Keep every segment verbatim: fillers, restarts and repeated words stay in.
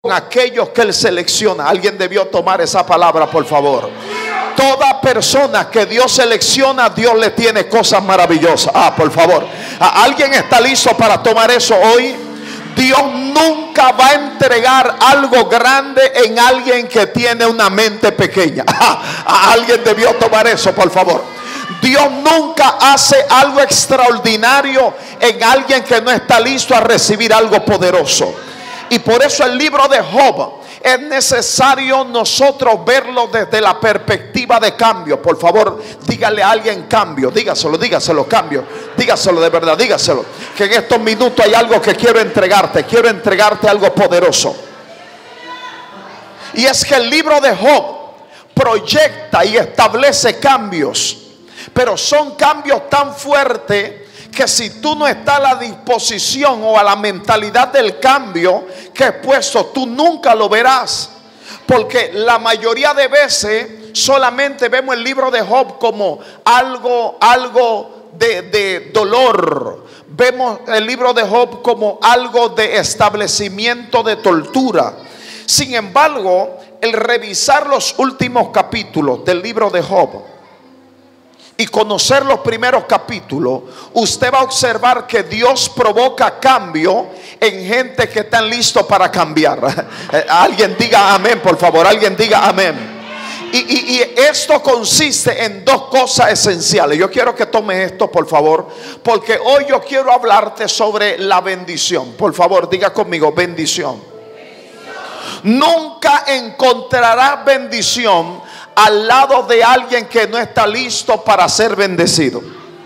aquellos que Él selecciona. Alguien debió tomar esa palabra, por favor. Toda persona que Dios selecciona, Dios le tiene cosas maravillosas. Ah, por favor, ¿alguien está listo para tomar eso hoy? Dios nunca va a entregar algo grande en alguien que tiene una mente pequeña. Ah, alguien debió tomar eso, por favor. Dios nunca hace algo extraordinario en alguien que no está listo a recibir algo poderoso. Y por eso el libro de Job es necesario nosotros verlo desde la perspectiva de cambio. Por favor, dígale a alguien cambio. Dígaselo, dígaselo, cambio. Dígaselo de verdad, dígaselo. Que en estos minutos hay algo que quiero entregarte. Quiero entregarte algo poderoso. Y es que el libro de Job proyecta y establece cambios. Pero son cambios tan fuertes que si tú no estás a la disposición o a la mentalidad del cambio que he puesto, tú nunca lo verás. Porque la mayoría de veces solamente vemos el libro de Job como algo, algo de, de dolor. Vemos el libro de Job como algo de establecimiento de tortura. Sin embargo, el revisar los últimos capítulos del libro de Job y conocer los primeros capítulos, usted va a observar que Dios provoca cambio en gente que están listos para cambiar. Alguien diga amén, por favor. Alguien diga amén. Y, y, y esto consiste en dos cosas esenciales. Yo quiero que tomes esto, por favor, porque hoy yo quiero hablarte sobre la bendición. Por favor, diga conmigo, bendición. Nunca encontrarás bendición al lado de alguien que no está listo para ser bendecido.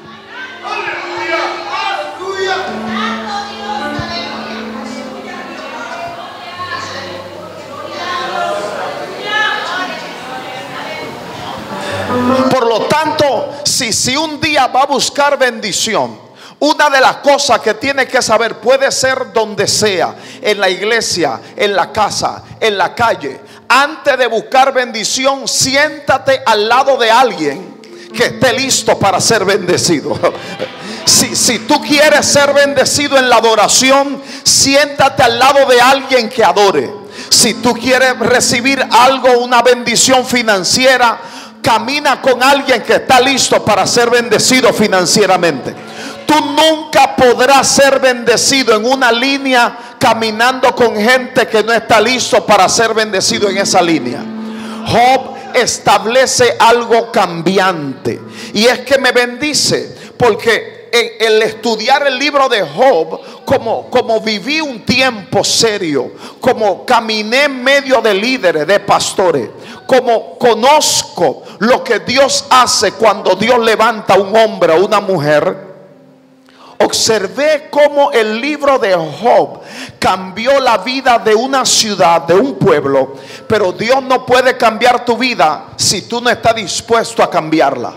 Por lo tanto, si, si un día va a buscar bendición, una de las cosas que tiene que saber, puede ser donde sea, en la iglesia, en la casa, en la calle. Antes de buscar bendición, siéntate al lado de alguien que esté listo para ser bendecido. Si, si tú quieres ser bendecido en la adoración, siéntate al lado de alguien que adore. Si tú quieres recibir algo, una bendición financiera, camina con alguien que está listo para ser bendecido financieramente. Tú nunca podrás ser bendecido en una línea caminando con gente que no está listo para ser bendecido en esa línea. Job establece algo cambiante, y es que me bendice porque en el estudiar el libro de Job, como, como viví un tiempo serio, como caminé en medio de líderes, de pastores, como conozco lo que Dios hace cuando Dios levanta a un hombre o una mujer, observé cómo el libro de Job cambió la vida de una ciudad, de un pueblo. Pero Dios no puede cambiar tu vida si tú no estás dispuesto a cambiarla.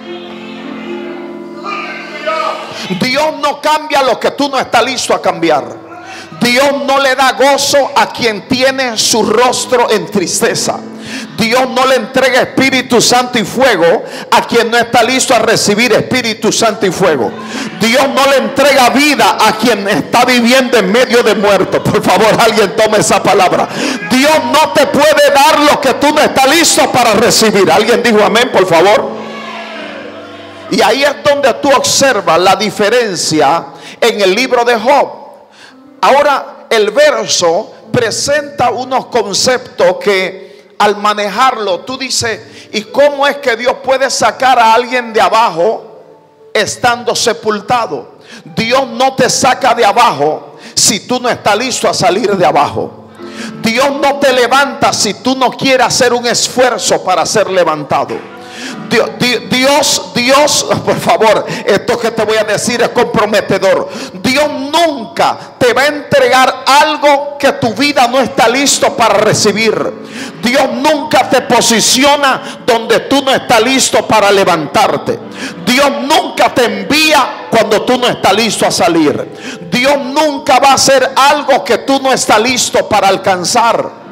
Dios no cambia lo que tú no estás listo a cambiar. Dios no le da gozo a quien tiene su rostro en tristeza. Dios no le entrega Espíritu Santo y fuego a quien no está listo a recibir Espíritu Santo y fuego. Dios no le entrega vida a quien está viviendo en medio de muertos. Por favor, alguien tome esa palabra. Dios no te puede dar lo que tú no estás listo para recibir. Alguien dijo amén, por favor. Y ahí es donde tú observas la diferencia en el libro de Job. Ahora el verso presenta unos conceptos que al manejarlo tú dices, ¿y cómo es que Dios puede sacar a alguien de abajo estando sepultado? Dios no te saca de abajo si tú no estás listo a salir de abajo. Dios no te levanta si tú no quieres hacer un esfuerzo para ser levantado. Dios, Dios, Dios, por favor, esto que te voy a decir es comprometedor. Dios nunca te va a entregar algo que tu vida no está listo para recibir. Dios nunca te posiciona donde tú no estás listo para levantarte. Dios nunca te envía cuando tú no estás listo a salir. Dios nunca va a hacer algo que tú no estás listo para alcanzar.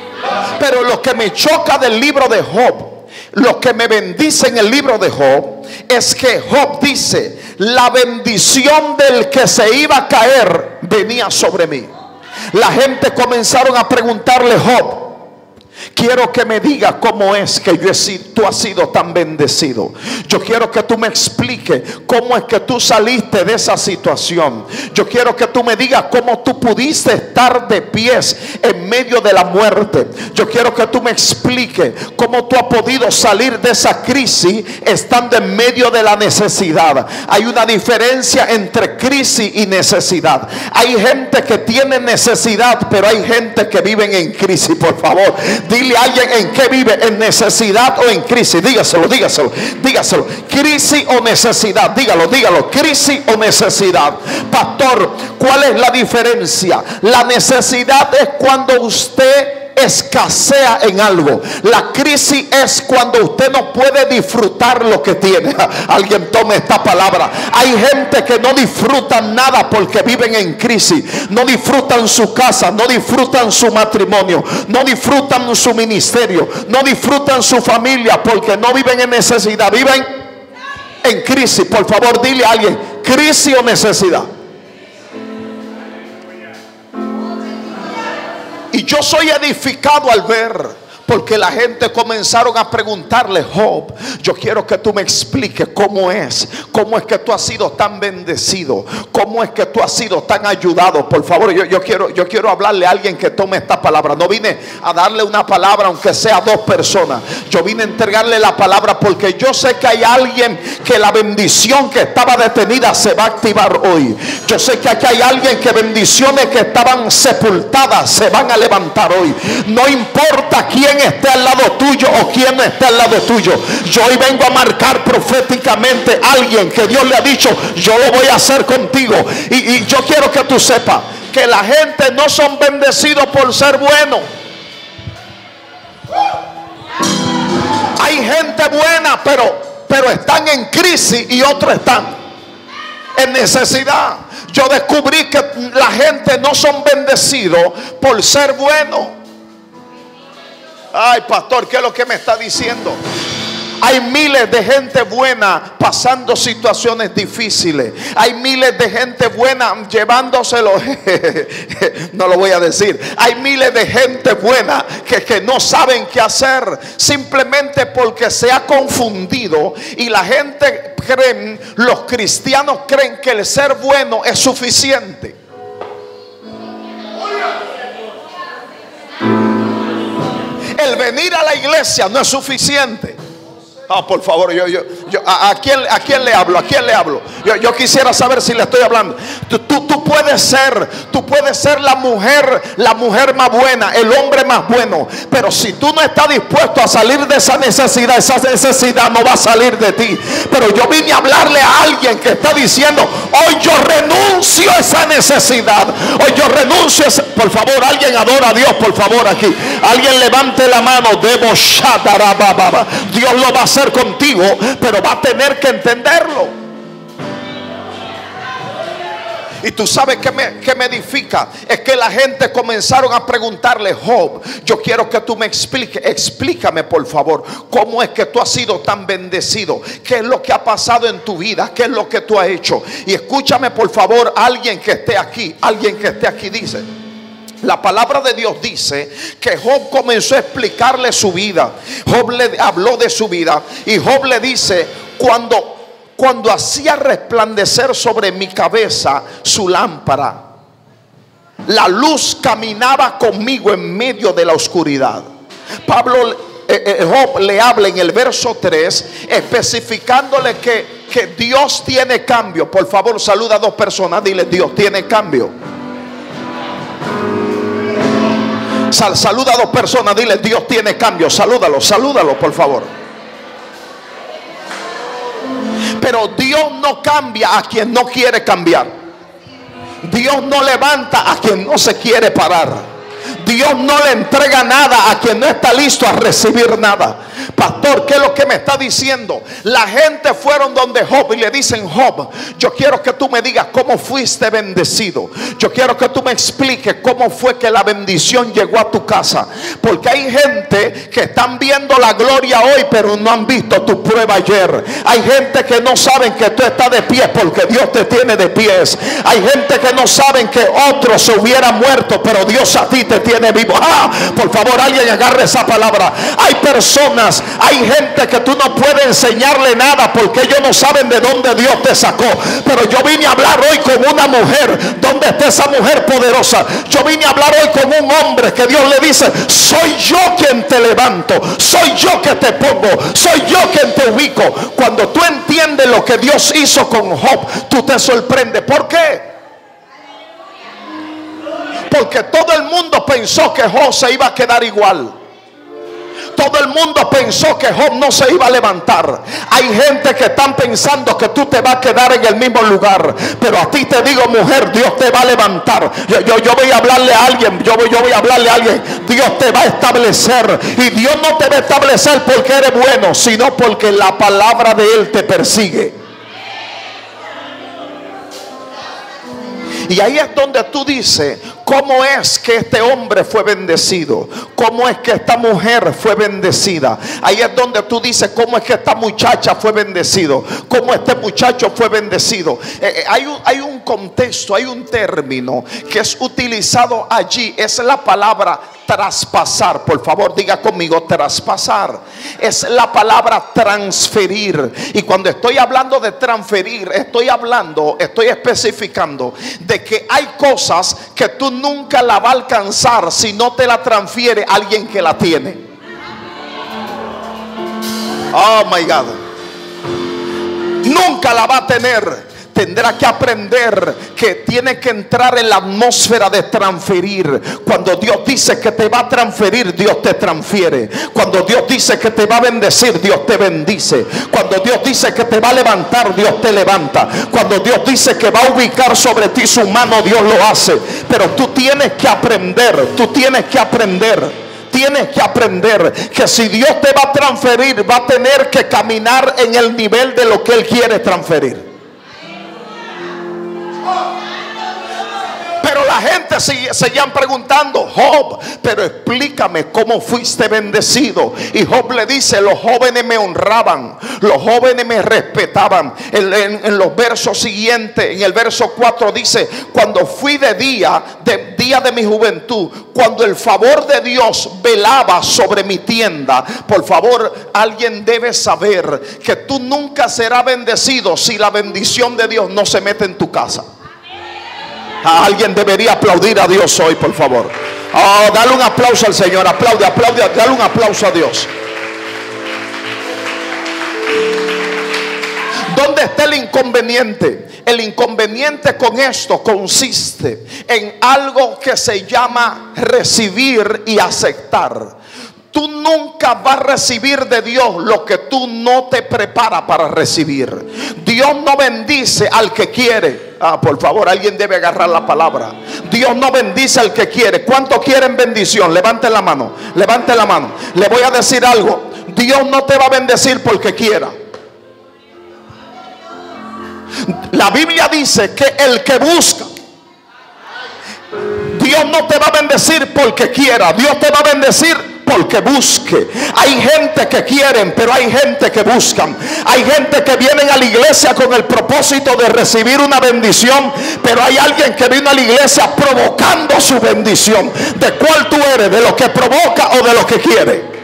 Pero lo que me choca del libro de Job, lo que me bendice en el libro de Job, es que Job dice: la bendición del que se iba a caer venía sobre mí. La gente comenzaron a preguntarle: Job, quiero que me digas cómo es que yo he sido, tú has sido tan bendecido. Yo quiero que tú me expliques cómo es que tú saliste de esa situación. Yo quiero que tú me digas cómo tú pudiste estar de pies en medio de la muerte. Yo quiero que tú me expliques cómo tú has podido salir de esa crisis estando en medio de la necesidad. Hay una diferencia entre crisis y necesidad. Hay gente que tiene necesidad, pero hay gente que vive en crisis. Por favor, dile a alguien: ¿en qué vive? ¿En necesidad o en crisis? Dígaselo, dígaselo, dígaselo. Crisis o necesidad, dígalo, dígalo. Crisis o necesidad. Pastor, ¿cuál es la diferencia? La necesidad es cuando usted escasea en algo. La crisis es cuando usted no puede disfrutar lo que tiene. Alguien tome esta palabra. Hay gente que no disfrutan nada porque viven en crisis. No disfrutan su casa, no disfrutan su matrimonio, no disfrutan su ministerio, no disfrutan su familia porque no viven en necesidad, viven en crisis. Por favor, dile a alguien: crisis o necesidad. Y yo soy edificado al ver, porque la gente comenzaron a preguntarle: Job, yo quiero que tú me expliques cómo es, cómo es que tú has sido tan bendecido, cómo es que tú has sido tan ayudado. Por favor, yo, yo quiero, yo quiero hablarle a alguien que tome esta palabra. No vine a darle una palabra aunque sea a dos personas. Yo vine a entregarle la palabra porque yo sé que hay alguien que la bendición que estaba detenida se va a activar hoy. Yo sé que aquí hay alguien que bendiciones que estaban sepultadas se van a levantar hoy. No importa quién esté al lado tuyo o quien no esté al lado tuyo. Yo hoy vengo a marcar proféticamente a alguien que Dios le ha dicho: yo lo voy a hacer contigo. Y, y yo quiero que tú sepas que la gente no son bendecidos por ser buenos. Hay gente buena, pero, pero están en crisis, y otros están en necesidad. Yo descubrí que la gente no son bendecidos por ser buenos. Ay, pastor, ¿qué es lo que me está diciendo? Hay miles de gente buena pasando situaciones difíciles. Hay miles de gente buena llevándoselo. No lo voy a decir. Hay miles de gente buena que, que no saben qué hacer, simplemente porque se ha confundido. Y la gente creen, los cristianos creen que el ser bueno es suficiente. El venir a la iglesia no es suficiente. Ah, por favor, yo, yo, yo ¿a, a, quién, ¿a quién le hablo? ¿A quién le hablo? Yo, yo quisiera saber si le estoy hablando. Tú, tú, tú puedes ser, tú puedes ser la mujer, la mujer más buena, el hombre más bueno, pero si tú no estás dispuesto a salir de esa necesidad, esa necesidad no va a salir de ti. Pero yo vine a hablarle a alguien que está diciendo: hoy yo renuncio a esa necesidad. Hoy yo renuncio a esa... Por favor, alguien adora a Dios, por favor, aquí. Alguien levante la mano. Debo shatarababa. Dios lo va a hacer contigo, pero va a tener que entenderlo. Y tú sabes que me, que me edifica es que la gente comenzaron a preguntarle: Job, yo quiero que tú me expliques, explícame por favor, cómo es que tú has sido tan bendecido, qué es lo que ha pasado en tu vida, qué es lo que tú has hecho. Y escúchame por favor, alguien que esté aquí, alguien que esté aquí dice: la palabra de Dios dice que Job comenzó a explicarle su vida. Job le habló de su vida y Job le dice: cuando, cuando hacía resplandecer sobre mi cabeza su lámpara, la luz caminaba conmigo en medio de la oscuridad. Pablo, eh, eh, Job le habla en el verso tres especificándole que, que Dios tiene cambio. Por favor, saluda a dos personas, dile: Dios tiene cambio. Sal, saluda a dos personas, dile: Dios tiene cambio. Salúdalo, salúdalo por favor. Pero Dios no cambia a quien no quiere cambiar. Dios no levanta a quien no se quiere parar. Dios no le entrega nada a quien no está listo a recibir nada. Pastor, ¿qué es lo que me está diciendo? La gente fueron donde Job y le dicen: Job, yo quiero que tú me digas cómo fuiste bendecido. Yo quiero que tú me expliques cómo fue que la bendición llegó a tu casa. Porque hay gente que están viendo la gloria hoy, pero no han visto tu prueba ayer. Hay gente que no saben que tú estás de pie porque Dios te tiene de pies. Hay gente que no saben que otro se hubiera muerto, pero Dios a ti te tiene vivo. Ah, por favor, alguien agarre esa palabra. Hay personas, hay gente que tú no puedes enseñarle nada porque ellos no saben de dónde Dios te sacó. Pero yo vine a hablar hoy con una mujer. ¿Dónde está esa mujer poderosa? Yo vine a hablar hoy con un hombre que Dios le dice: soy yo quien te levanto, soy yo que te pongo, soy yo quien te ubico. Cuando tú entiendes lo que Dios hizo con Job, tú te sorprendes. ¿Por qué? Porque todo el mundo pensó que Job se iba a quedar igual. Todo el mundo pensó que Job no se iba a levantar. Hay gente que están pensando que tú te vas a quedar en el mismo lugar. Pero a ti te digo, mujer, Dios te va a levantar. Yo, yo, yo voy a hablarle a alguien. Yo, yo voy a hablarle a alguien. Dios te va a establecer. Y Dios no te va a establecer porque eres bueno, sino porque la palabra de Él te persigue. Y ahí es donde tú dices: ¿cómo es que este hombre fue bendecido? ¿Cómo es que esta mujer fue bendecida? Ahí es donde tú dices: ¿cómo es que esta muchacha fue bendecido? ¿Cómo este muchacho fue bendecido? Eh, eh, hay, un, hay un contexto, hay un término que es utilizado allí. Es la palabra traspasar. Por favor, diga conmigo: traspasar. Es la palabra transferir. Y cuando estoy hablando de transferir, estoy hablando, estoy especificando de que hay cosas que tú nunca la va a alcanzar si no te la transfiere alguien que la tiene. Oh my God. Nunca la va a tener. Tendrá que aprender que tiene que entrar en la atmósfera de transferir. Cuando Dios dice que te va a transferir, Dios te transfiere. Cuando Dios dice que te va a bendecir, Dios te bendice. Cuando Dios dice que te va a levantar, Dios te levanta. Cuando Dios dice que va a ubicar sobre ti su mano, Dios lo hace. Pero tú tienes que aprender, tú tienes que aprender. Tienes que aprender que si Dios te va a transferir, va a tener que caminar en el nivel de lo que Él quiere transferir. Pero la gente seguían preguntando: Job, pero explícame cómo fuiste bendecido. Y Job le dice: los jóvenes me honraban, los jóvenes me respetaban. En, en, en los versos siguientes, en el verso cuatro dice: cuando fui de día, de día de mi juventud, cuando el favor de Dios velaba sobre mi tienda. Por favor, alguien debe saber que tú nunca serás bendecido si la bendición de Dios no se mete en tu casa. Alguien debería aplaudir a Dios hoy, por favor. Oh, dale un aplauso al Señor. Aplaude, aplaude, dale un aplauso a Dios. ¿Dónde está el inconveniente? El inconveniente con esto consiste en algo que se llama recibir y aceptar. Tú nunca vas a recibir de Dios lo que tú no te preparas para recibir. Dios no bendice al que quiere. Ah, por favor, alguien debe agarrar la palabra. Dios no bendice al que quiere. ¿Cuántos quieren bendición? Levanten la mano. Levanten la mano. Le voy a decir algo. Dios no te va a bendecir porque quiera. La Biblia dice que el que busca, Dios no te va a bendecir porque quiera. Dios te va a bendecir porque busque. Hay gente que quieren, pero hay gente que buscan. Hay gente que vienen a la iglesia con el propósito de recibir una bendición, pero hay alguien que vino a la iglesia provocando su bendición. ¿De cuál tú eres? ¿De lo que provoca o de lo que quiere?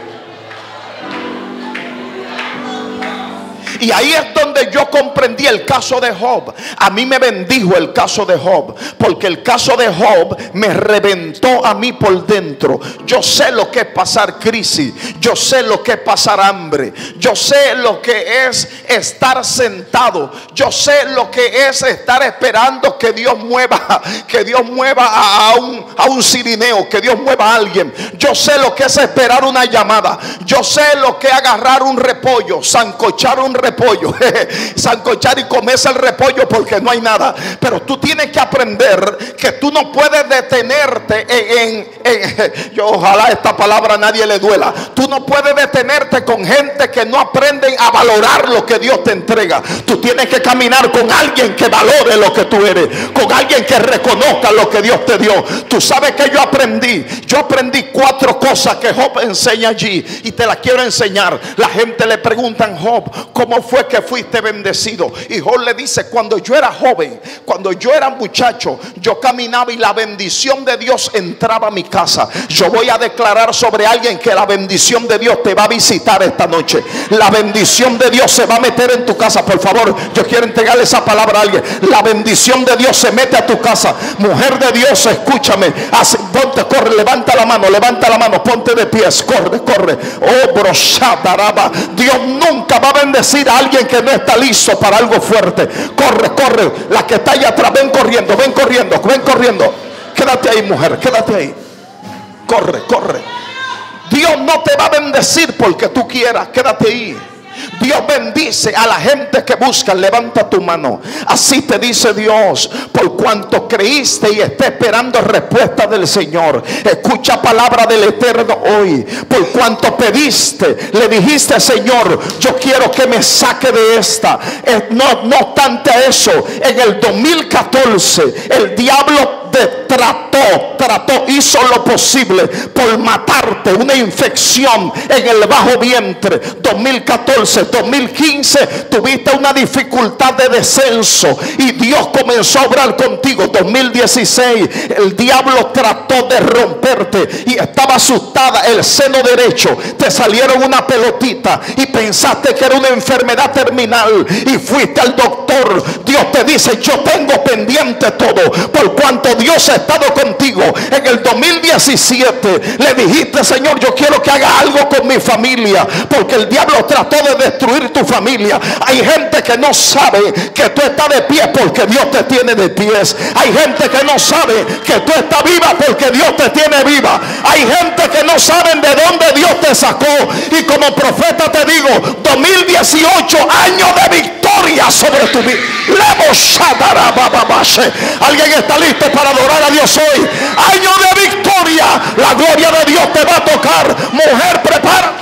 Y ahí es donde yo comprendí el caso de Job. A mí me bendijo el caso de Job, porque el caso de Job me reventó a mí por dentro. Yo sé lo que es pasar crisis. Yo sé lo que es pasar hambre. Yo sé lo que es estar sentado. Yo sé lo que es estar esperando que Dios mueva, que Dios mueva a, a, un, a un cirineo, que Dios mueva a alguien. Yo sé lo que es esperar una llamada. Yo sé lo que es agarrar un repollo, sancochar un repollo, repollo, sancochar y comerse el repollo porque no hay nada. Pero tú tienes que aprender que tú no puedes detenerte en, en, en yo, ojalá esta palabra a nadie le duela. Tú no puedes detenerte con gente que no aprenden a valorar lo que Dios te entrega. Tú tienes que caminar con alguien que valore lo que tú eres, con alguien que reconozca lo que Dios te dio. Tú sabes que yo aprendí, yo aprendí cuatro cosas que Job enseña allí y te las quiero enseñar. La gente le pregunta a Job, ¿cómo fue que fuiste bendecido? Y Job le dice, cuando yo era joven, cuando yo era muchacho, yo caminaba y la bendición de Dios entraba a mi casa. Yo voy a declarar sobre alguien que la bendición de Dios te va a visitar esta noche. La bendición de Dios se va a meter en tu casa. Por favor, yo quiero entregarle esa palabra a alguien. La bendición de Dios se mete a tu casa. Mujer de Dios, escúchame. Hace, ponte, corre, levanta la mano, levanta la mano, ponte de pies, corre, corre. Oh, broshataraba. Dios nunca va a bendecir a alguien que no está listo para algo fuerte. Corre, corre. La que está allá atrás, ven corriendo, ven corriendo, ven corriendo. Quédate ahí, mujer, quédate ahí. Corre, corre. Dios no te va a bendecir porque tú quieras. Quédate ahí. Dios bendice a la gente que busca. Levanta tu mano. Así te dice Dios: por cuanto creíste y está esperando respuesta del Señor. Escucha palabra del Eterno hoy. Por cuanto pediste, le dijiste: Señor, yo quiero que me saque de esta. No, no obstante eso, en el dos mil catorce el diablo te trató, trató, hizo lo posible por matarte. Una infección en el bajo vientre. dos mil catorce, dos mil quince tuviste una dificultad de descenso y Dios comenzó a obrar contigo. Dos mil dieciséis el diablo trató de romperte y estaba asustada. El seno derecho te salieron una pelotita y pensaste que era una enfermedad terminal y fuiste al doctor. Dios te dice: yo tengo pendiente todo, por cuanto Dios ha estado contigo. En el dos mil diecisiete le dijiste: Señor, yo quiero que haga algo con mi familia, porque el diablo trató de destruir tu familia. Hay gente que no sabe que tú estás de pie porque Dios te tiene de pies. Hay gente que no sabe que tú estás viva porque Dios te tiene viva. Hay gente que no saben de dónde Dios te sacó. Y como profeta te digo: dos mil dieciocho años de victoria sobre tu vida. Alguien está listo para adorar a Dios hoy. Año de victoria. La gloria de Dios te va a tocar. Mujer, prepara.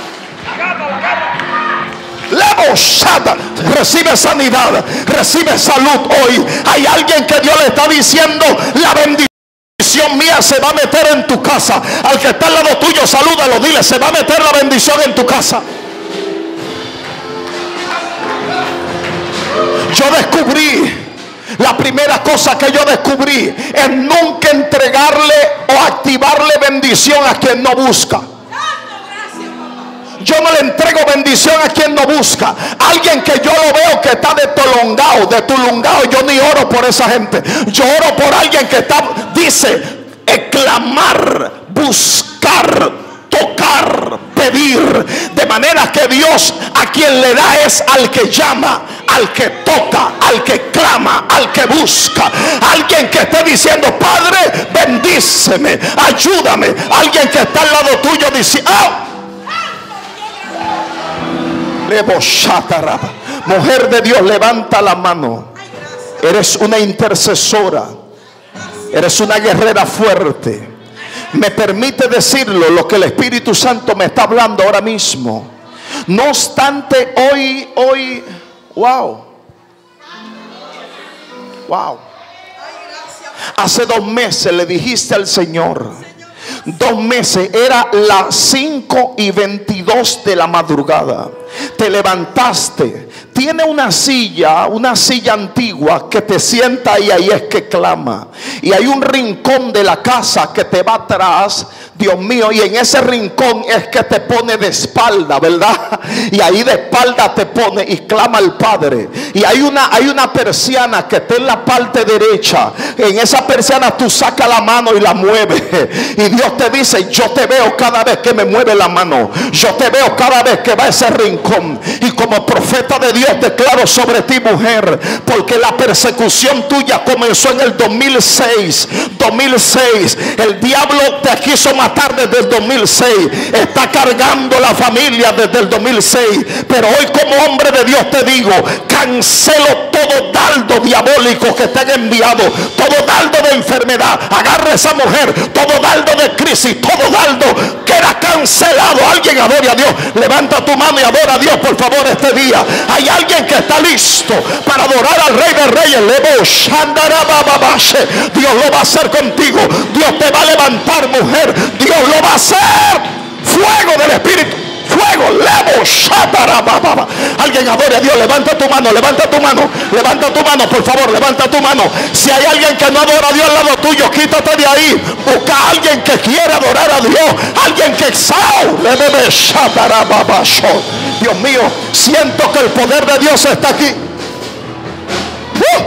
Recibe sanidad, recibe salud hoy. Hay alguien que Dios le está diciendo: la bendición mía se va a meter en tu casa. Al que está al lado tuyo, salúdalo, dile: se va a meter la bendición en tu casa. Yo descubrí, la primera cosa que yo descubrí es nunca entregarle o activarle bendición a quien no busca. Yo no le entrego bendición a quien no busca. Alguien que yo lo veo que está de tolongao, de tulungao, yo ni oro por esa gente. Yo oro por alguien que está, dice, clamar, buscar, tocar, pedir. De manera que Dios a quien le da es al que llama, al que toca, al que clama, al que busca. Alguien que esté diciendo: Padre, bendíceme, ayúdame. Alguien que está al lado tuyo diciendo: ¡oh! Mujer de Dios, levanta la mano. Eres una intercesora. Eres una guerrera fuerte. Me permite decirlo, lo que el Espíritu Santo me está hablando ahora mismo. No obstante, hoy, hoy, wow, wow. Hace dos meses le dijiste al Señor, dos meses, era las cinco y veintidós de la madrugada. Te levantaste. Tiene una silla, una silla antigua que te sienta y ahí es que clama. Y hay un rincón de la casa que te va atrás, Dios mío, y en ese rincón es que te pone de espalda, ¿verdad? Y ahí de espalda te pone y clama al Padre. Y hay una, hay una persiana que está en la parte derecha. En esa persiana tú sacas la mano y la mueves. Y Dios te dice: yo te veo cada vez que me mueve la mano. Yo te veo cada vez que va a ese rincón. Y como profeta de Dios Dios declaro sobre ti, mujer, porque la persecución tuya comenzó en el dos mil seis. dos mil seis. El diablo te quiso matar desde el dos mil seis. Está cargando la familia desde el dos mil seis. Pero hoy, como hombre de Dios, te digo: cancelo todo dardo diabólico que te han enviado, todo dardo de enfermedad. Agarra a esa mujer, todo dardo de crisis, todo dardo queda cancelado. Alguien adore a Dios. Levanta tu mano y adora a Dios, por favor, este día. Hay alguien que está listo para adorar al Rey de Reyes. Dios lo va a hacer contigo. Dios te va a levantar, mujer. Dios lo va a hacer. Fuego del Espíritu. Fuego, levo, shatarababa. Alguien adore a Dios. Levanta tu mano, levanta tu mano, levanta tu mano, por favor, levanta tu mano. Si hay alguien que no adora a Dios al lado tuyo, quítate de ahí. Busca a alguien que quiera adorar a Dios, alguien que exhalte. Dios mío, siento que el poder de Dios está aquí. ¡Uh!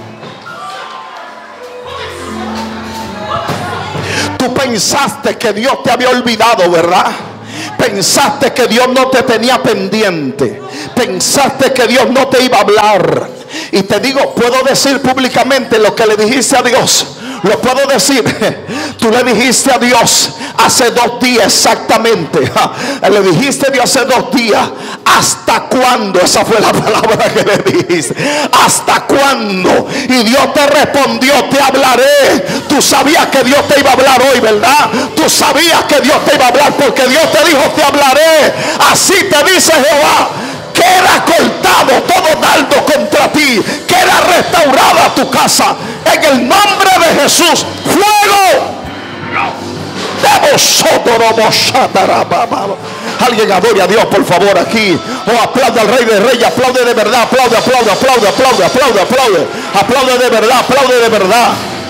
Tú pensaste que Dios te había olvidado, ¿verdad? Pensaste que Dios no te tenía pendiente. Pensaste que Dios no te iba a hablar. Y te digo, puedo decir públicamente lo que le dijiste a Dios. Lo puedo decir. Tú le dijiste a Dios hace dos días exactamente. Le dijiste a Dios hace dos días: ¿hasta cuándo? Esa fue la palabra que le dijiste. ¿Hasta cuándo? Y Dios te respondió: te hablaré. Tú sabías que Dios te iba a hablar hoy, ¿verdad? Tú sabías que Dios te iba a hablar, porque Dios te dijo: te hablaré. Así te dice Jehová: queda cortado todo dardo contra ti, queda restaurada tu casa en el nombre de Jesús. Fuego de vosotros. Alguien adore a Dios, por favor, aquí. O aplaude al Rey de Reyes. Aplaude de verdad. Aplaude, aplaude, aplaude, aplaude, aplaude, aplaude. Aplaude de verdad, aplaude de verdad.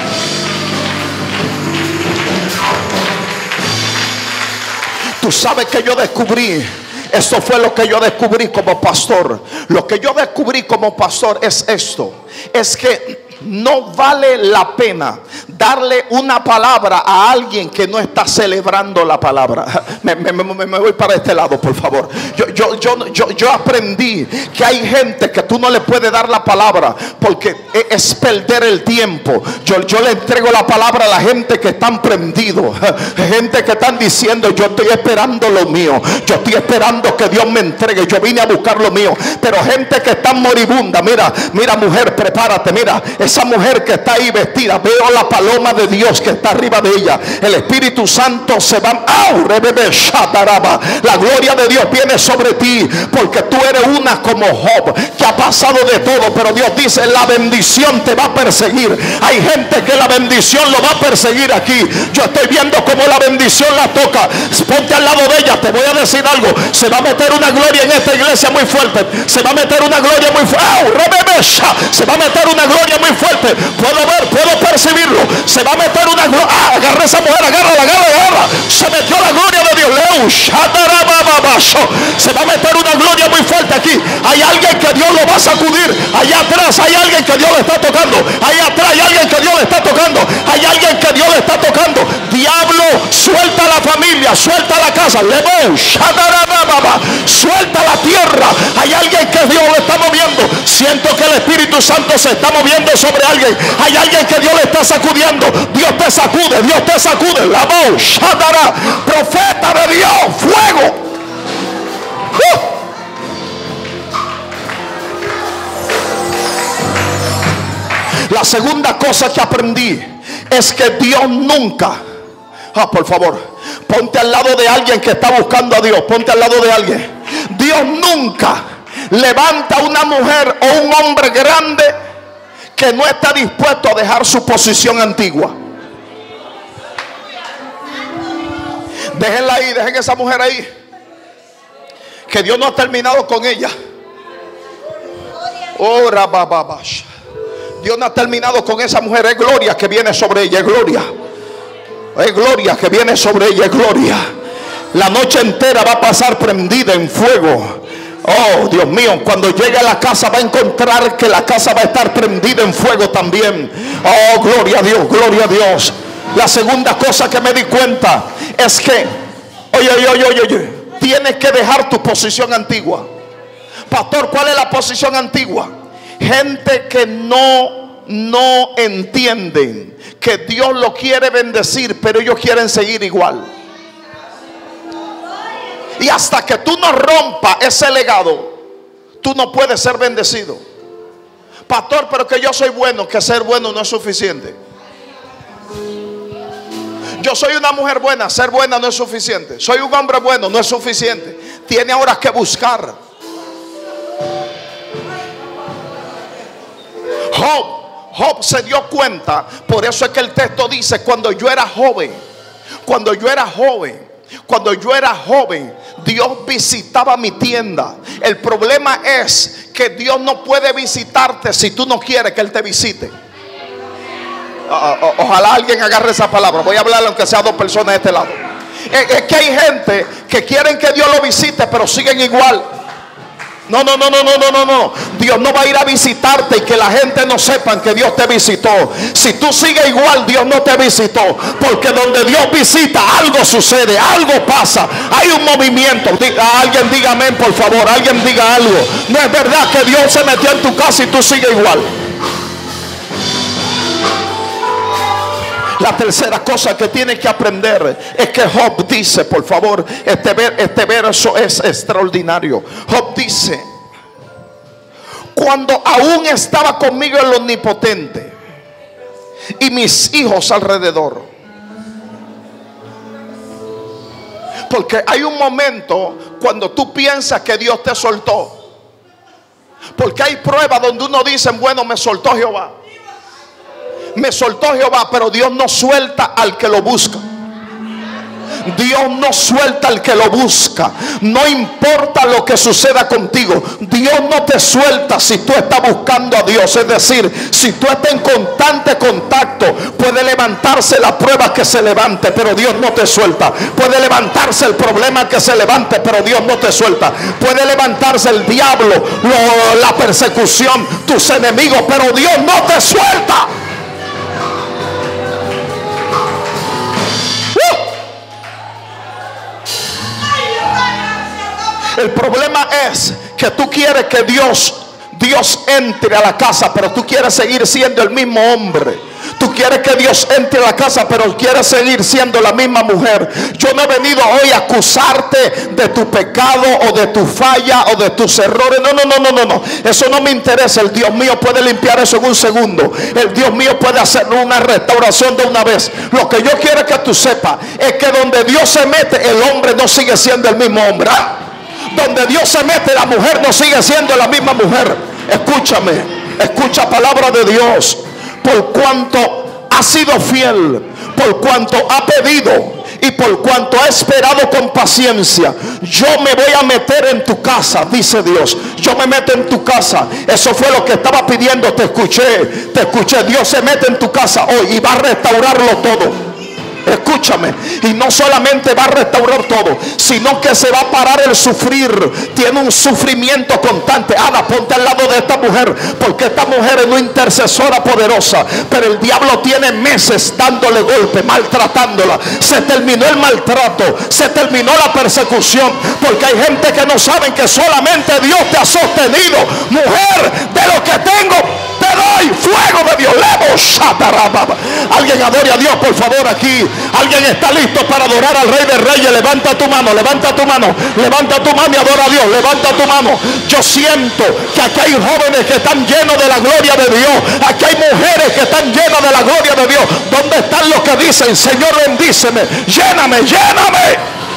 Tú sabes que yo descubrí. Esto fue lo que yo descubrí como pastor. Lo que yo descubrí como pastor es esto: es que no vale la pena darle una palabra a alguien que no está celebrando la palabra. Me, me, me, me voy para este lado, por favor. Yo, yo, yo, yo, yo aprendí que hay gente que tú no le puedes dar la palabra porque es perder el tiempo. Yo, yo le entrego la palabra a la gente que están prendidos, gente que están diciendo: yo estoy esperando lo mío, yo estoy esperando que Dios me entregue, yo vine a buscar lo mío. Pero gente que está moribunda. Mira, mira, mujer, prepárate. Mira, esa mujer que está ahí vestida, veo la paloma de Dios que está arriba de ella. El Espíritu Santo se va. ¡Au! La gloria de Dios viene sobre ti, porque tú eres una como Job, que ha pasado de todo. Pero Dios dice: la bendición te va a perseguir. Hay gente que la bendición lo va a perseguir aquí. Yo estoy viendo cómo la bendición la toca. Ponte al lado de ella. Te voy a decir algo: se va a meter una gloria en esta iglesia muy fuerte. Se va a meter una gloria muy fuerte. Se va a meter una gloria muy fuerte. Puedo ver, puedo percibirlo. Se va a meter una gloria. Ah, agarra a esa mujer, agárrala, agarra, agarra. Se metió la gloria de Dios. Se va a meter una gloria muy fuerte aquí. Hay alguien que Dios lo va a sacudir. Allá atrás hay alguien que Dios le está tocando. Allá atrás hay alguien que Dios le está tocando. Hay alguien que Dios le está tocando. Diablo, suelta la familia, suelta la casa. Suelta la tierra. Hay alguien que Dios lo está moviendo. Siento que el Espíritu Santo se está moviendo sobre alguien. Hay alguien que Dios le está sacudiendo. Dios te sacude, Dios te sacude. La voz, Shadará, profeta de Dios, fuego. Uh. La segunda cosa que aprendí es que Dios nunca, ah, por favor, ponte al lado de alguien que está buscando a Dios. Ponte al lado de alguien. Dios nunca levanta a una mujer o un hombre grande que no está dispuesto a dejar su posición antigua. Déjenla ahí, dejen esa mujer ahí, que Dios no ha terminado con ella. Oh, rabababash. Dios no ha terminado con esa mujer. Es gloria que viene sobre ella, es gloria. Es gloria que viene sobre ella, es gloria. La noche entera va a pasar prendida en fuego. Oh, Dios mío, cuando llegue a la casa va a encontrar que la casa va a estar prendida en fuego también. Oh, gloria a Dios, gloria a Dios. La segunda cosa que me di cuenta es que, oye, oye, oye, oye, tienes que dejar tu posición antigua. Pastor, ¿cuál es la posición antigua? Gente que no, no entienden que Dios lo quiere bendecir, pero ellos quieren seguir igual. Y hasta que tú no rompas ese legado, tú no puedes ser bendecido. Pastor, pero que yo soy bueno, que ser bueno no es suficiente. Yo soy una mujer buena, ser buena no es suficiente. Soy un hombre bueno, no es suficiente. Tiene ahora que buscar. Job, Job se dio cuenta. Por eso es que el texto dice: cuando yo era joven, cuando yo era joven, cuando yo era joven, Dios visitaba mi tienda. El problema es que Dios no puede visitarte si tú no quieres que Él te visite. O, ojalá alguien agarre esa palabra. Voy a hablar aunque sea dos personas de este lado. Es, es que hay gente que quieren que Dios lo visite, pero siguen igual. No, no, no, no, no, no, no, no. Dios no va a ir a visitarte y que la gente no sepan que Dios te visitó. Si tú sigues igual, Dios no te visitó. Porque donde Dios visita, algo sucede, algo pasa. Hay un movimiento. Alguien diga amén, por favor. Alguien diga algo. No es verdad que Dios se metió en tu casa y tú sigues igual. La tercera cosa que tienes que aprender es que Job dice, por favor, este, ver, este verso es extraordinario. Job dice: cuando aún estaba conmigo el Omnipotente y mis hijos alrededor. Porque hay un momento cuando tú piensas que Dios te soltó. Porque hay pruebas donde uno dice: bueno, me soltó Jehová. Me soltó Jehová, pero Dios no suelta al que lo busca. Dios no suelta al que lo busca. No importa lo que suceda contigo, Dios no te suelta si tú estás buscando a Dios. Es decir, si tú estás en constante contacto, puede levantarse la prueba que se levante, pero Dios no te suelta. Puede levantarse el problema que se levante, pero Dios no te suelta. Puede levantarse el diablo, lo, la persecución, tus enemigos, pero Dios no te suelta. El problema es que tú quieres que Dios, Dios entre a la casa, pero tú quieres seguir siendo el mismo hombre. Tú quieres que Dios entre a la casa, pero quieres seguir siendo la misma mujer. Yo no he venido hoy a acusarte de tu pecado o de tu falla o de tus errores. No, no, no, no, no, no. Eso no me interesa. El Dios mío puede limpiar eso en un segundo. El Dios mío puede hacer una restauración de una vez. Lo que yo quiero que tú sepas es que donde Dios se mete, el hombre no sigue siendo el mismo hombre. ¿Ah? Donde Dios se mete, la mujer no sigue siendo la misma mujer. Escúchame, escucha palabra de Dios. Por cuanto ha sido fiel, por cuanto ha pedido y por cuanto ha esperado con paciencia, yo me voy a meter en tu casa, dice Dios. Yo me meto en tu casa. Eso fue lo que estaba pidiendo. Te escuché, te escuché. Dios se mete en tu casa hoy y va a restaurarlo todo. Escúchame, y no solamente va a restaurar todo, sino que se va a parar el sufrir. Tiene un sufrimiento constante. Ana, ponte al lado de esta mujer, porque esta mujer es una intercesora poderosa, pero el diablo tiene meses dándole golpe, maltratándola. Se terminó el maltrato, se terminó la persecución, porque hay gente que no saben que solamente Dios te ha sostenido. Mujer, de lo que tengo te doy, fuego de Dios. Alguien adore a Dios, por favor, aquí. Alguien está listo para adorar al Rey de Reyes. Levanta tu mano, levanta tu mano, levanta tu mano y adora a Dios. Levanta tu mano. Yo siento que aquí hay jóvenes que están llenos de la gloria de Dios. Aquí hay mujeres que están llenas de la gloria de Dios. ¿Dónde están los que dicen: Señor, bendíceme, lléname, lléname?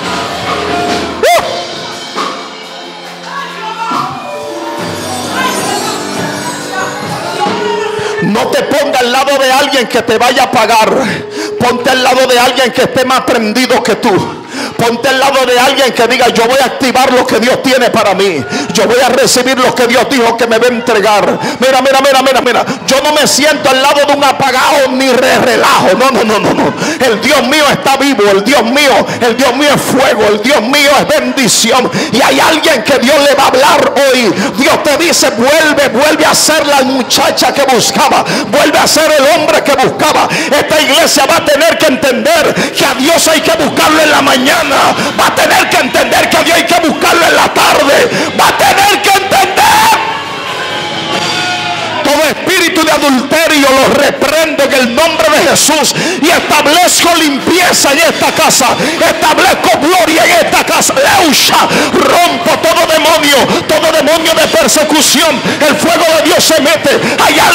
No te ponga al lado de alguien que te vaya a pagar. Ponte al lado de alguien que esté más prendido que tú. Ponte al lado de alguien que diga: yo voy a activar lo que Dios tiene para mí. Yo voy a recibir lo que Dios dijo que me va a entregar. Mira, mira, mira, mira, mira. Yo no me siento al lado de un apagado ni re relajo. No, no, no, no, no. El Dios mío está vivo. El Dios mío, el Dios mío es fuego. El Dios mío es bendición. Y hay alguien que Dios le va a hablar hoy. Dios te dice: vuelve, vuelve a ser la muchacha que buscaba. Vuelve a ser el hombre que buscaba. Esta iglesia va a tener que entender que a Dios hay que buscarlo en la mañana. Va a tener que entender que a Dios hay que buscarlo en la tarde. Va a tener que entender espíritu de adulterio lo reprendo en el nombre de Jesús y establezco limpieza en esta casa, establezco gloria en esta casa. Leusha, rompo todo demonio, todo demonio de persecución. El fuego de Dios se mete allá.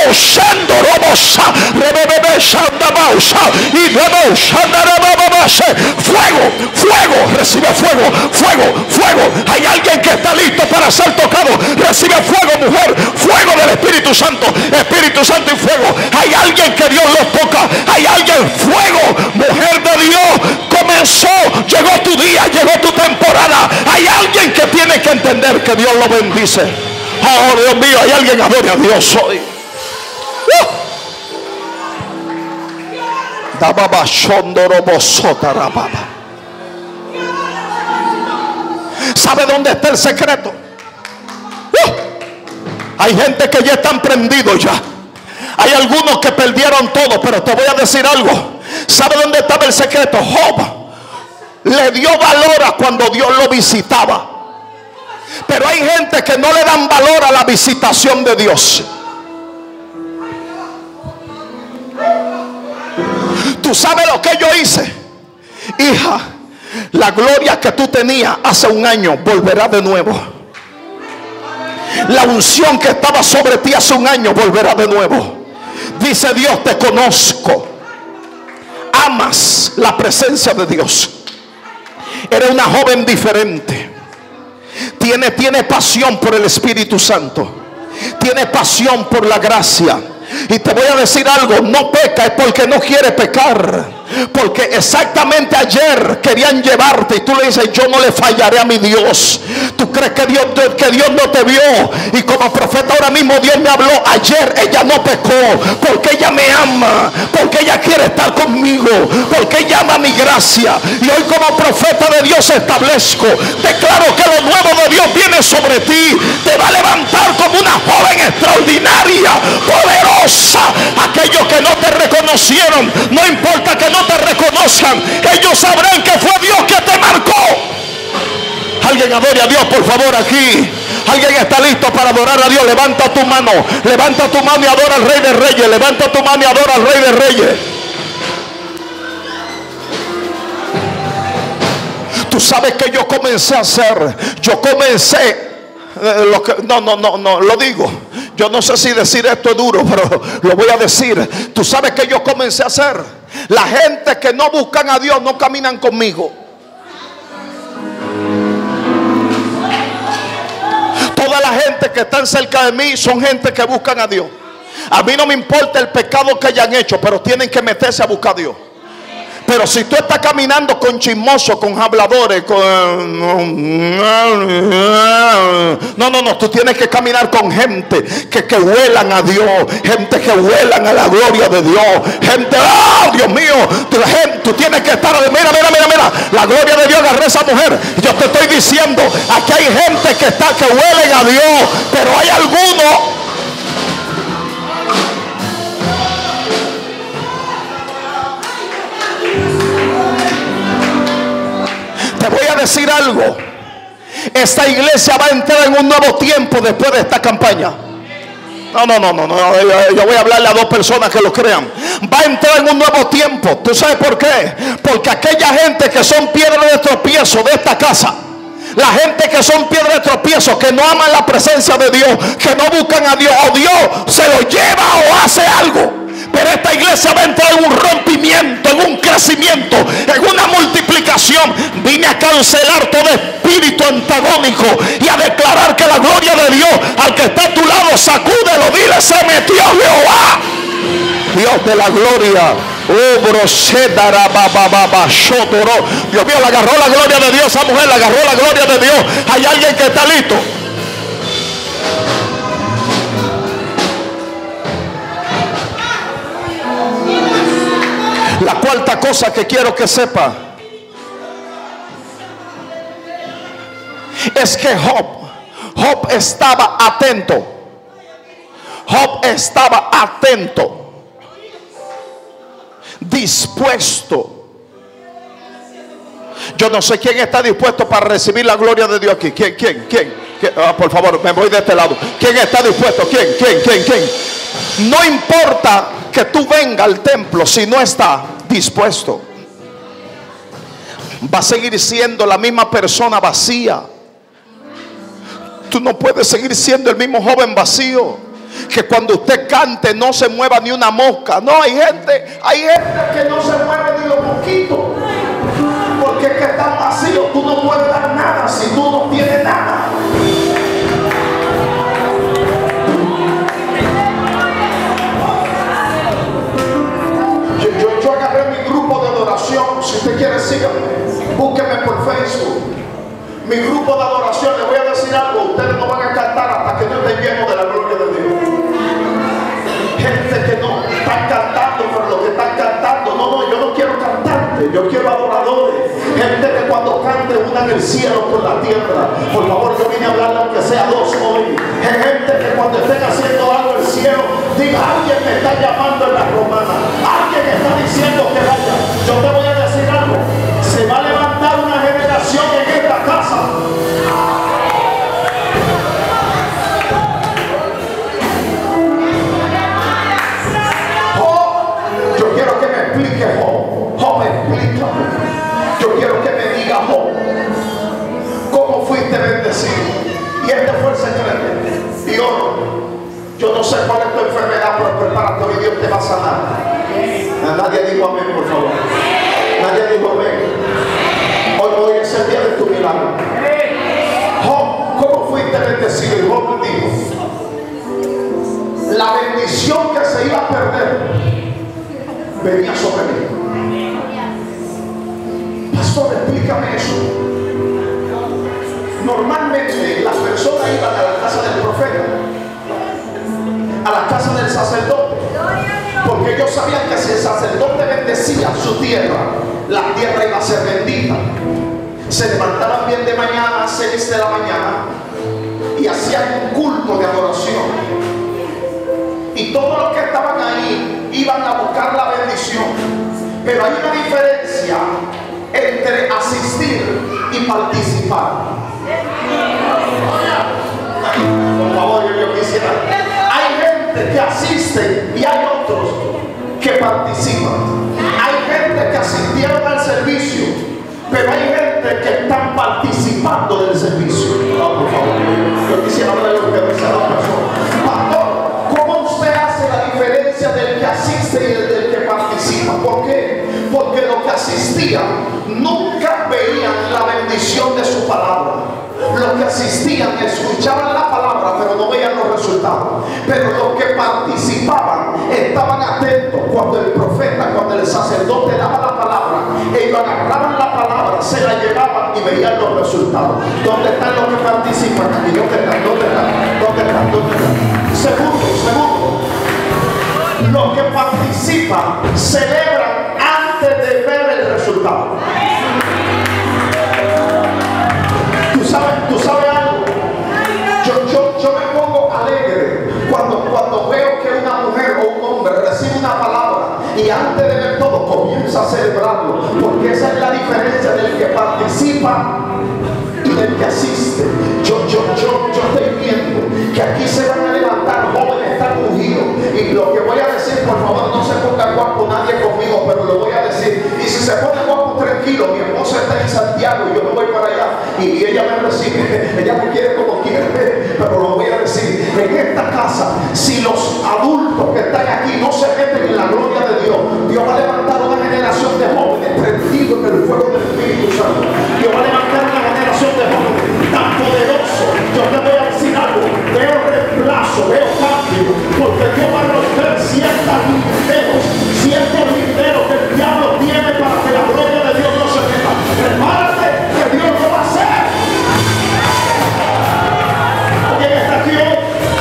Fuego, fuego, recibe fuego, fuego, fuego. Hay alguien que está listo para ser tocado. Recibe fuego, mujer, fuego del Espíritu Santo, Espíritu Santo y fuego. Hay alguien que Dios lo toca. Hay alguien, fuego, mujer de Dios. Comenzó, llegó tu día, llegó tu temporada. Hay alguien que tiene que entender que Dios lo bendice. Oh, Dios mío, hay alguien, adore a Dios hoy. Uh. ¿Sabe dónde está el secreto? Uh. Hay gente que ya están prendidos ya. Hay algunos que perdieron todo, pero te voy a decir algo. ¿Sabe dónde estaba el secreto? Job le dio valor a cuando Dios lo visitaba. Pero hay gente que no le dan valor a la visitación de Dios. ¿Tú sabes lo que yo hice? Hija, la gloria que tú tenías hace un año volverá de nuevo. La unción que estaba sobre ti hace un año volverá de nuevo. Dice Dios, te conozco. Amas la presencia de Dios. Eres una joven diferente. Tiene, tiene pasión por el Espíritu Santo. Tiene pasión por la gracia. Y te voy a decir algo, no peca es porque no quiere pecar. Porque exactamente ayer querían llevarte y tú le dices, yo no le fallaré a mi Dios. Tú crees que Dios, que Dios no te vio. Y como profeta ahora mismo Dios me habló. Ayer ella no pecó porque ella me ama, porque ella quiere estar conmigo, porque ella ama mi gracia. Y hoy como profeta de Dios establezco, declaro que lo nuevo de Dios viene sobre ti. Te va a levantar como una joven extraordinaria, poderosa. Aquellos que no te reconocieron, no importa que no te reconozcan, ellos sabrán que fue Dios que te marcó. Alguien adore a Dios, por favor, aquí. Alguien está listo para adorar a Dios. Levanta tu mano, levanta tu mano y adora al Rey de Reyes. Levanta tu mano y adora al Rey de Reyes. Tú sabes que yo comencé a hacer, yo comencé eh, lo que, no, no, no, no, lo digo. Yo no sé si decir esto es duro, pero lo voy a decir. Tú sabes que yo comencé a hacer. La gente que no buscan a Dios no caminan conmigo. Toda la gente que está cerca de mí son gente que buscan a Dios. A mí no me importa el pecado que hayan hecho, pero tienen que meterse a buscar a Dios. Pero si tú estás caminando con chismosos, con habladores, con... No, no, no. Tú tienes que caminar con gente que, que huelan a Dios. Gente que huelan a la gloria de Dios. Gente, ¡oh, Dios mío! Tú, gente, tú tienes que estar... Mira, mira, mira, mira. La gloria de Dios agarró a esa mujer. Yo te estoy diciendo, aquí hay gente que está, que huelen a Dios. Pero hay algunos... Te voy a decir algo. Esta iglesia va a entrar en un nuevo tiempo después de esta campaña. No, no, no, no, no. Yo voy a hablarle a dos personas que lo crean. Va a entrar en un nuevo tiempo. ¿Tú sabes por qué? Porque aquella gente que son piedras de tropiezo de esta casa, la gente que son piedras de tropiezo, que no aman la presencia de Dios, que no buscan a Dios, o Dios se lo lleva o hace algo. Pero esta iglesia va a entrar en un rompimiento, en un crecimiento, en una multiplicación. Vine a cancelar todo espíritu antagónico y a declarar que la gloria de Dios, al que está a tu lado, sacúdelo, dile, se metió Jehová, Dios de la gloria. Dios mío, le agarró la gloria de Dios. Esa mujer le agarró la gloria de Dios. Hay alguien que está listo. La cuarta cosa que quiero que sepa es que Job, Job estaba atento. Job estaba atento, dispuesto. Yo no sé quién está dispuesto para recibir la gloria de Dios aquí. ¿Quién? ¿Quién? ¿Quién? Ah, por favor, me voy de este lado. ¿Quién está dispuesto? ¿Quién? ¿Quién? ¿Quién? ¿Quién? No importa que tú vengas al templo si no estás dispuesto. Va a seguir siendo la misma persona vacía. Tú no puedes seguir siendo el mismo joven vacío que cuando usted cante no se mueva ni una mosca. No, hay gente, hay gente que no se mueve ni los mosquitos, porque es que están vacíos. Tú no puedes dar nada si tú no tienes nada. Yo, yo, yo agarré mi grupo de adoración. Si usted quiere, sígame, búsqueme por Facebook. Mi grupo de adoración, le voy a decir algo: ustedes no van a cantar hasta que no estén llenos de la gloria de Dios. Gente que no están cantando, pero lo que están cantando, no, no, yo no quiero cantante, yo quiero adoradores. Gente que cuando cante unan el cielo con la tierra. Por favor, yo vine a hablarle aunque sea dos hoy. Gente que cuando estén haciendo algo el cielo diga: alguien me está llamando en la romana, alguien está diciendo que vaya. Yo te voy a decir algo: se va a levantar una generación en esta casa. Job, yo quiero que me explique Job. Job, explícame. Yo quiero que me diga Job, ¿cómo fuiste bendecido? Y este fue el secreto. Dios, yo no sé cuál es tu enfermedad, pero prepárate, hoy Dios te va a sanar. Nadie dijo amén, por favor. Nadie dijo amén. Hoy, hoy es el día de tu milagro. Job, ¿cómo fuiste bendecido? Y Job dijo: la bendición que se iba a perder venía sobre mí. Pastor, explícame eso. Normalmente las personas iban a la casa del profeta, a la casa del sacerdote, porque ellos sabían que si el sacerdote bendecía su tierra, la tierra iba a ser bendita. Se levantaban bien de mañana a seis de la mañana y hacían un culto de adoración. Y todos los que estaban ahí iban a buscar la bendición. Pero hay una diferencia entre asistir y participar. Por favor, yo, yo quisiera. Hay gente que asiste y hay otros que participan. Hay gente que asistieron al servicio, pero hay gente que están participando del servicio. No, por favor, yo quisiera hablarle a ustedes a la persona. Pastor, ¿cómo usted hace la diferencia del que asiste y el del que participa? ¿Por qué? Porque los que asistían nunca veían la bendición de su palabra. Los que asistían escuchaban la palabra, pero no veían los resultados. Pero los que participaban estaban atentos cuando el profeta, cuando el sacerdote daba la palabra. Ellos agarraban la palabra, se la llevaban y veían los resultados. ¿Dónde están los que participan? Aquí, ¿dónde están? ¿Dónde están? ¿Dónde están? ¿Dónde están? Segundo, segundo. Los que participan celebran antes de ver el resultado. ¿Tú sabes, tú sabes algo? Yo, yo, yo me pongo alegre cuando, cuando veo que una mujer o un hombre recibe una palabra y antes de ver todo comienza a celebrarlo, porque esa es la diferencia del que participa y del que asiste. Yo, yo, yo, yo estoy viendo que aquí se van a levantar jóvenes tan ungidos, y lo que voy a decir, por favor, no se ponga guapo nadie conmigo, pero lo voy a decir. Y si se pone guapo, tranquilo, mi esposa está en Santiago y yo me voy para allá y ella me recibe, ella me quiere como quiere, pero lo voy a decir. En esta casa, si los adultos que están aquí no se meten en la gloria de Dios, Dios va a levantar una generación de jóvenes prendidos en el fuego del Espíritu Santo. Dios va a levantar una generación de jóvenes tan poderosos. Yo te voy a decir algo: veo reemplazo, veo cambio, porque Dios va a romper ciertos linderos, ciertos linderos que el diablo tiene para que la gloria de Dios no se meta. Prepárate, que Dios lo va a hacer. ¿Quién está aquí hoy?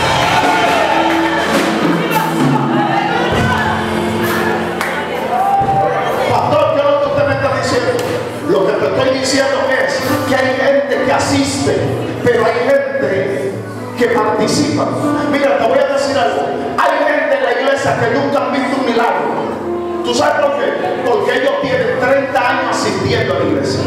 Pastor, ¿qué es lo que usted me está diciendo? Lo que te estoy diciendo es que hay gente que asiste, pero hay gente que participa. Mira, te voy a decir algo: hay gente en la iglesia que nunca han visto un milagro. ¿Tú sabes por qué? Porque ellos tienen treinta años asistiendo a la iglesia.